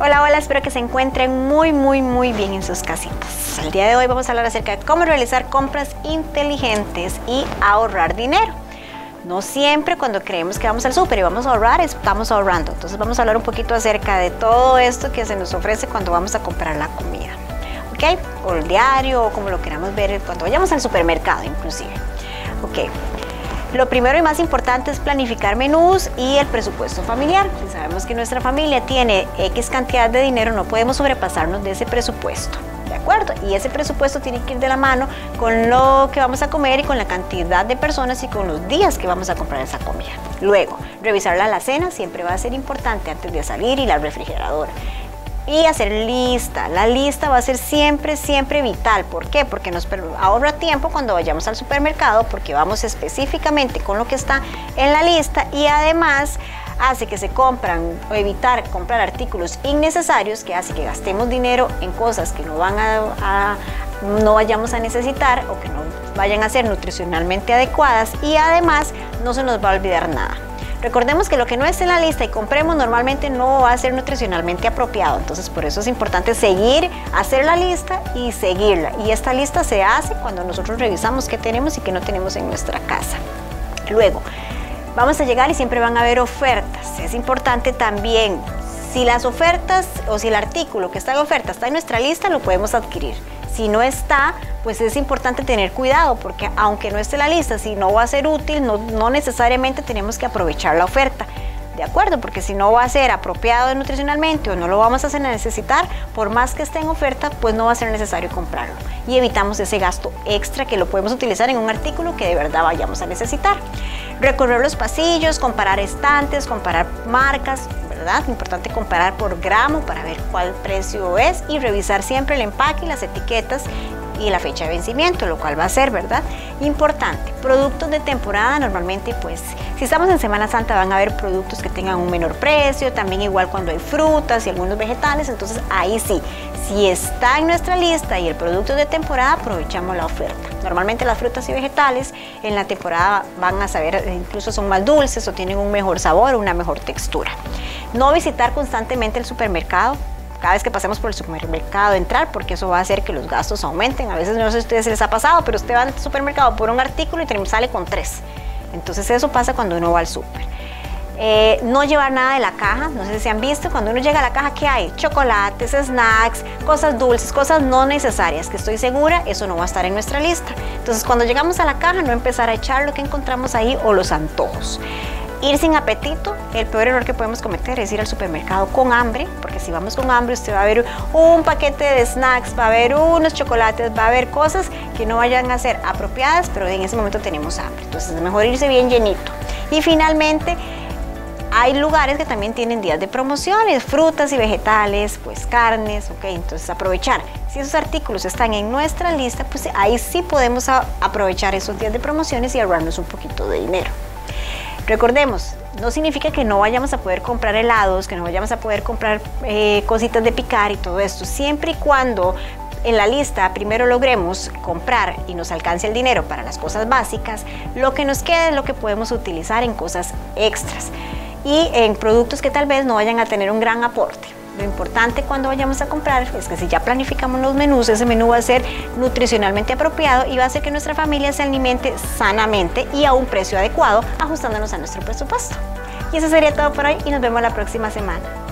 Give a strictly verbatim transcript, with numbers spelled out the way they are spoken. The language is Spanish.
Hola, hola, espero que se encuentren muy, muy, muy bien en sus casitas. El día de hoy vamos a hablar acerca de cómo realizar compras inteligentes y ahorrar dinero. No siempre cuando creemos que vamos al súper y vamos a ahorrar, estamos ahorrando. Entonces vamos a hablar un poquito acerca de todo esto que se nos ofrece cuando vamos a comprar la comida. ¿Ok? O el diario, o como lo queramos ver cuando vayamos al supermercado inclusive. Ok. Lo primero y más importante es planificar menús y el presupuesto familiar. Si sabemos que nuestra familia tiene X cantidad de dinero, no podemos sobrepasarnos de ese presupuesto, ¿de acuerdo? Y ese presupuesto tiene que ir de la mano con lo que vamos a comer y con la cantidad de personas y con los días que vamos a comprar esa comida. Luego, revisar la alacena siempre va a ser importante antes de salir y la refrigeradora. Y hacer lista. La lista va a ser siempre, siempre vital. ¿Por qué? Porque nos ahorra tiempo cuando vayamos al supermercado, porque vamos específicamente con lo que está en la lista y además hace que se compran o evitar comprar artículos innecesarios, que hace que gastemos dinero en cosas que no van a, a no vayamos a necesitar o que no vayan a ser nutricionalmente adecuadas, y además no se nos va a olvidar nada. Recordemos que lo que no esté en la lista y compremos normalmente no va a ser nutricionalmente apropiado, entonces por eso es importante seguir, hacer la lista y seguirla. Y esta lista se hace cuando nosotros revisamos qué tenemos y qué no tenemos en nuestra casa. Luego, vamos a llegar y siempre van a haber ofertas. Es importante también, si las ofertas o si el artículo que está en oferta está en nuestra lista, lo podemos adquirir. Si no está, pues es importante tener cuidado, porque aunque no esté en la lista, si no va a ser útil, no, no necesariamente tenemos que aprovechar la oferta, ¿de acuerdo? Porque si no va a ser apropiado nutricionalmente o no lo vamos a hacer necesitar, por más que esté en oferta, pues no va a ser necesario comprarlo. Y evitamos ese gasto extra que lo podemos utilizar en un artículo que de verdad vayamos a necesitar. Recorrer los pasillos, comparar estantes, comparar marcas, ¿verdad? Importante comparar por gramo para ver cuál precio es y revisar siempre el empaque y las etiquetas y la fecha de vencimiento, lo cual va a ser, ¿verdad? Importante. Productos de temporada, normalmente pues si estamos en Semana Santa van a haber productos que tengan un menor precio, también igual cuando hay frutas y algunos vegetales, entonces ahí sí, si está en nuestra lista y el producto es de temporada, aprovechamos la oferta. Normalmente las frutas y vegetales en la temporada van a saber, incluso son más dulces o tienen un mejor sabor, una mejor textura. No visitar constantemente el supermercado. Cada vez que pasemos por el supermercado, entrar, porque eso va a hacer que los gastos aumenten. A veces no sé si a ustedes les ha pasado, pero usted va al supermercado por un artículo y sale con tres. Entonces eso pasa cuando uno va al súper. Eh, no llevar nada de la caja, no sé si han visto, cuando uno llega a la caja, ¿qué hay? Chocolates, snacks, cosas dulces, cosas no necesarias, que estoy segura, eso no va a estar en nuestra lista. Entonces cuando llegamos a la caja, no empezar a echar lo que encontramos ahí o los antojos. Ir sin apetito, el peor error que podemos cometer es ir al supermercado con hambre, porque si vamos con hambre usted va a ver un paquete de snacks, va a haber unos chocolates, va a haber cosas que no vayan a ser apropiadas, pero en ese momento tenemos hambre, entonces es mejor irse bien llenito. Y finalmente, hay lugares que también tienen días de promociones, frutas y vegetales, pues carnes, ok, entonces aprovechar. Si esos artículos están en nuestra lista, pues ahí sí podemos aprovechar esos días de promociones y ahorrarnos un poquito de dinero. Recordemos, no significa que no vayamos a poder comprar helados, que no vayamos a poder comprar eh, cositas de picar y todo esto, siempre y cuando en la lista primero logremos comprar y nos alcance el dinero para las cosas básicas, lo que nos queda es lo que podemos utilizar en cosas extras y en productos que tal vez no vayan a tener un gran aporte. Lo importante cuando vayamos a comprar es que si ya planificamos los menús, ese menú va a ser nutricionalmente apropiado y va a hacer que nuestra familia se alimente sanamente y a un precio adecuado, ajustándonos a nuestro presupuesto. Y eso sería todo por hoy y nos vemos la próxima semana.